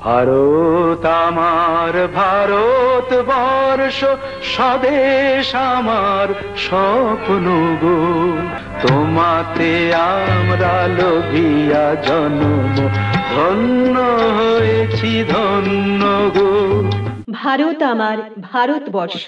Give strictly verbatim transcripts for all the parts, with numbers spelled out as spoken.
ভারত আমার ভারতবর্ষ, স্বদেশ আমার স্বপ্ন গো, তোমাতে আমরা লোভিয়া জন্ম, ধন্য হয়েছি ধন্য গো। ভারত আমার ভারতবর্ষ।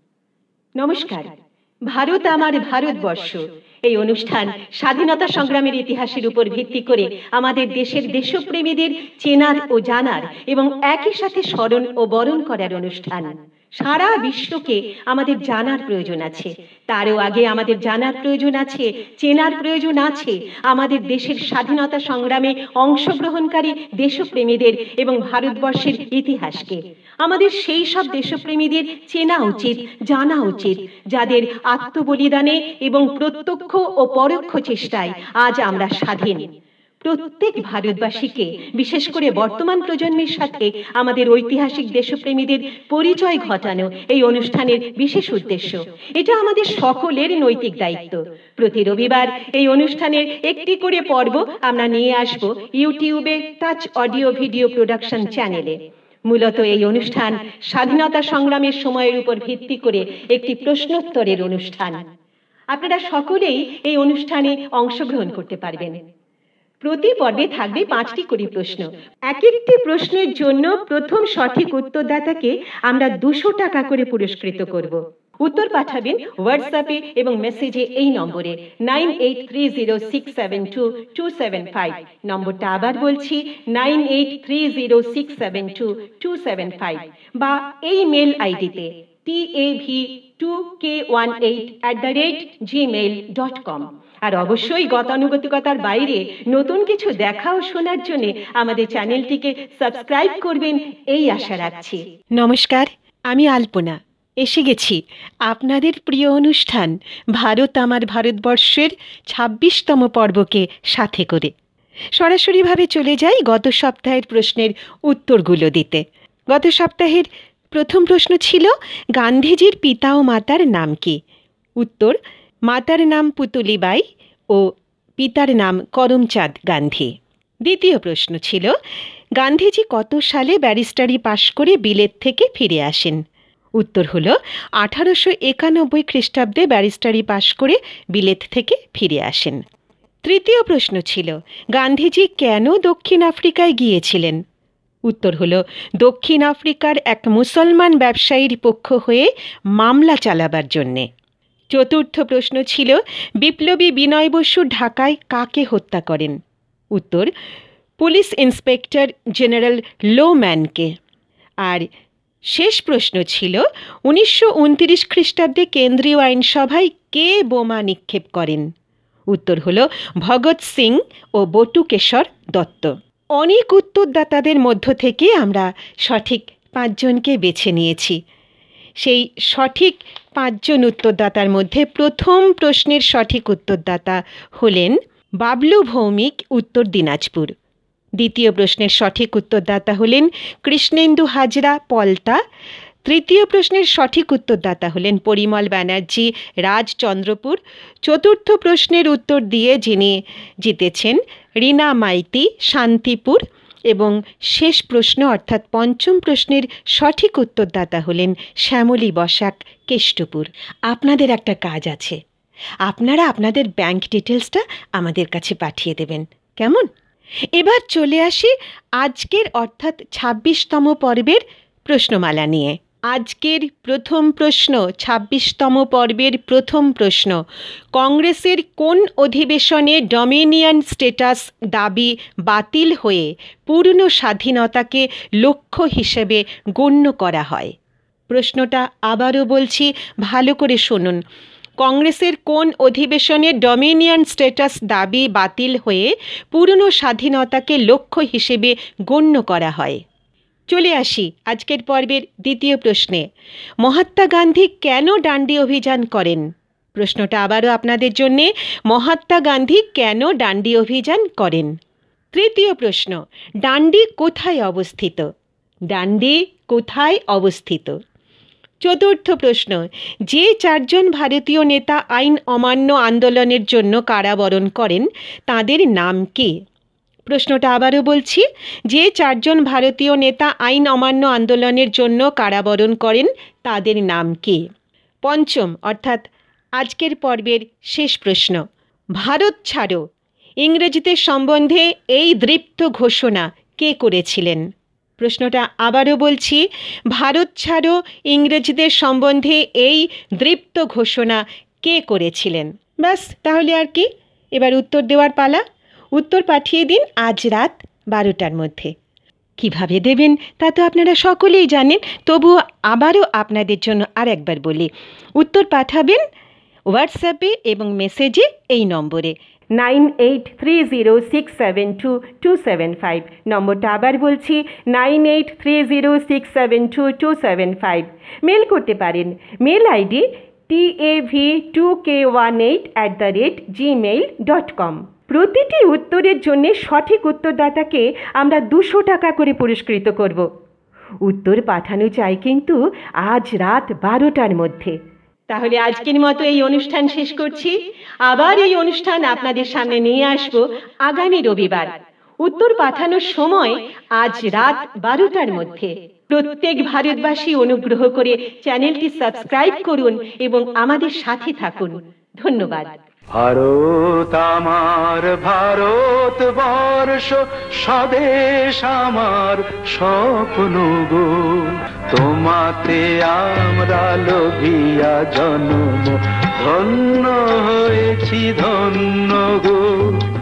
নমস্কার। ভারত আমার ভারতবর্ষ এই অনুষ্ঠান স্বাধীনতা সংগ্রামের ইতিহাসের উপর ভিত্তি করে আমাদের দেশের দেশপ্রেমীদের চেনার ও জানার এবং একই সাথে স্মরণ ও বরণ করার অনুষ্ঠান। সারা বিশ্বকে আমাদের জানার প্রয়োজন আছে, তারও আগে আমাদের জানার প্রয়োজন আছে, চেনার প্রয়োজন আছে আমাদের দেশের স্বাধীনতা সংগ্রামে অংশগ্রহণকারী দেশপ্রেমীদের এবং ভারতবর্ষের ইতিহাসকে। আমাদের সেই সব দেশপ্রেমীদের চেনা উচিত, জানা উচিত, যাদের আত্মবলিদানে এবং প্রত্যক্ষ ও পরোক্ষ চেষ্টায় আজ আমরা স্বাধীন। প্রত্যেক ভারতবাসীকে, বিশেষ করে বর্তমান প্রজন্মের সাথে আমাদের ঐতিহাসিক দেশপ্রেমীদের পরিচয় ঘটানো এই অনুষ্ঠানের বিশেষ উদ্দেশ্য। এটা আমাদের সকলের নৈতিক দায়িত্ব। প্রতি রবিবার এই অনুষ্ঠানের একটি করে পর্ব আমরা নিয়ে আসব ইউটিউবে টাচ অডিও ভিডিও প্রোডাকশন চ্যানেলে। মূলত এই অনুষ্ঠান স্বাধীনতা সংগ্রামের সময়ের উপর ভিত্তি করে একটি প্রশ্নোত্তরের অনুষ্ঠান। আপনারা সকলেই এই অনুষ্ঠানে অংশগ্রহণ করতে পারবেন। প্রতি পর্বে থাকবে পাঁচটি করে প্রশ্ন। এক একটি প্রশ্নের জন্য প্রথম সঠিক উত্তরদাতাকে আমরা দুশো টাকা করে পুরস্কৃত করব। উত্তর পাঠাবেন হোয়াটসঅ্যাপে এবং মেসেজে এই নম্বরে nine eight three zero six seven two two seven five. নম্বরটা আবার বলছি, nine eight three zero six seven two two seven five, বা এই মেল আইডিতে T A V two K one eight at the rate Gmail dot com. আর অবশ্যই গতানুগতিকতার বাইরে নতুন কিছু দেখা ও শোনার জন্য আমাদের চ্যানেলটিকে সাবস্ক্রাইব করবেন এই আশা রাখছি। নমস্কার, আমি আলপনা এসে গেছি আপনাদের প্রিয় অনুষ্ঠান ভারত আমার ভারতবর্ষের ছাব্বিশতম পর্বকে সাথে করে। সরাসরিভাবে চলে যাই গত সপ্তাহের প্রশ্নের উত্তরগুলো দিতে। গত সপ্তাহের প্রথম প্রশ্ন ছিল, গান্ধীজির পিতা ও মাতার নাম কি? উত্তর, মাতার নাম পুতলিবাই ও পিতার নাম করমচাঁদ গান্ধী। দ্বিতীয় প্রশ্ন ছিল, গান্ধীজি কত সালে ব্যারিস্টারি পাশ করে বিলেত থেকে ফিরে আসেন? উত্তর হল আঠারোশো একানব্বই খ্রিস্টাব্দে ব্যারিস্টারি পাশ করে বিলেত থেকে ফিরে আসেন। তৃতীয় প্রশ্ন ছিল, গান্ধীজি কেন দক্ষিণ আফ্রিকায় গিয়েছিলেন? উত্তর হল দক্ষিণ আফ্রিকার এক মুসলমান ব্যবসায়ীর পক্ষ হয়ে মামলা চালাবার জন্যে। চতুর্থ প্রশ্ন ছিল, বিপ্লবী বিনয় বসু ঢাকায় কাকে হত্যা করেন? উত্তর, পুলিশ ইন্সপেক্টর জেনারেল লোম্যানকে। আর শেষ প্রশ্ন ছিল, উনিশশো উনত্রিশ খ্রিস্টাব্দে কেন্দ্রীয় আইনসভায় কে বোমা নিক্ষেপ করেন? উত্তর হল ভগৎ সিং ও বটুকেশ্বর দত্ত। অনেক উত্তরদাতাদের মধ্য থেকে আমরা সঠিক পাঁচজনকে বেছে নিয়েছি। সেই সঠিক পাঁচজন উত্তরদাতার মধ্যে প্রথম প্রশ্নের সঠিক উত্তরদাতা হলেন বাবলু ভৌমিক, উত্তর দিনাজপুর। দ্বিতীয় প্রশ্নের সঠিক উত্তরদাতা হলেন কৃষ্ণেন্দু হাজরা, পলতা। তৃতীয় প্রশ্নের সঠিক উত্তরদাতা হলেন পরিমল ব্যানার্জি, রাজচন্দ্রপুর। চতুর্থ প্রশ্নের উত্তর দিয়ে যিনি জিতেছেন রীনা মাইতি, শান্তিপুর। এবং শেষ প্রশ্ন অর্থাৎ পঞ্চম প্রশ্নের সঠিক উত্তরদাতা হলেন শ্যামলী বসাক, কেষ্টপুর। আপনাদের একটা কাজ আছে, আপনারা আপনাদের ব্যাংক ডিটেলসটা আমাদের কাছে পাঠিয়ে দেবেন, কেমন? এবার চলে আসি আজকের অর্থাৎ ছাব্বিশতম পর্বের প্রশ্নমালা নিয়ে। আজকের প্রথম প্রশ্ন, ছাব্বিশতম পর্বের প্রথম প্রশ্ন, কংগ্রেসের কোন অধিবেশনে ডমিনিয়ন স্ট্যাটাস দাবি বাতিল হয়ে পূর্ণ স্বাধীনতাকে লক্ষ্য হিসেবে গণ্য করা হয়? প্রশ্নটা আবারও বলছি, ভালো করে শুনুন। কংগ্রেসের কোন অধিবেশনে ডমিনিয়ন স্ট্যাটাস দাবি বাতিল হয়ে পূর্ণ স্বাধীনতাকে লক্ষ্য হিসেবে গণ্য করা হয়? চলে আসি আজকের পর্বের দ্বিতীয় প্রশ্নে। মহাত্মা গান্ধী কেন ডান্ডি অভিযান করেন? প্রশ্নটা আবারও আপনাদের জন্যে, মহাত্মা গান্ধী কেন ডান্ডি অভিযান করেন? তৃতীয় প্রশ্ন, ডান্ডি কোথায় অবস্থিত? ডান্ডি কোথায় অবস্থিত? চতুর্থ প্রশ্ন, যে চারজন ভারতীয় নেতা আইন অমান্য আন্দোলনের জন্য কারাবরণ করেন তাদের নাম কি? প্রশ্নটা আবারও বলছি, যে চারজন ভারতীয় নেতা আইন অমান্য আন্দোলনের জন্য কারাবরণ করেন তাদের নাম কি? পঞ্চম অর্থাৎ আজকের পর্বের শেষ প্রশ্ন, ভারত ছাড়ো ইংরেজিদের সম্বন্ধে এই দৃপ্ত ঘোষণা কে করেছিলেন? প্রশ্নটা আবারও বলছি, ভারত ছাড়ো ইংরেজিদের সম্বন্ধে এই দৃপ্ত ঘোষণা কে করেছিলেন? ব্যাস, তাহলে আর কি, এবার উত্তর দেওয়ার পালা। উত্তর পাঠিয়ে দিন আজ রাত বারোটার মধ্যে। কিভাবে দেবেন তা তো আপনারা সকলেই জানেন, তবুও আবারও আপনাদের জন্য আর একবার বলি, উত্তর পাঠাবেন হোয়াটসঅ্যাপে এবং মেসেজে এই নম্বরে nine eight three zero six seven two two seven five. নম্বরটা আবার বলছি, nine eight three zero six seven two two seven five. Mail করতে পারেন, mail ID T A V two K one eight at the rate Gmail dot com. প্রতিটি উত্তরের জন্য সঠিক উত্তরদাতাকে আমরা দুশো টাকা করে পুরস্কৃত করব। উত্তর পাঠানো চাই কিন্তু আজ রাত বারোটার মধ্যে। তাহলে আজকের মতো এই অনুষ্ঠান শেষ করছি। আবার এই অনুষ্ঠান আপনাদের সামনে নিয়ে আসব আগামী রবিবার। উত্তর পাঠানোর সময় আজ রাত বারোটার মধ্যে। প্রত্যেক ভারতবাসী অনুগ্রহ করে চ্যানেলটি সাবস্ক্রাইব করুন এবং আমাদের সাথে থাকুন। ধন্যবাদ। ভারত আমার ভারতবর্ষ, স্বদেশ আমার স্বপ্ন গো, তোমাতে আমরা লোভিয়া জন্ম, ধন্য হয়েছি ধন্য গো।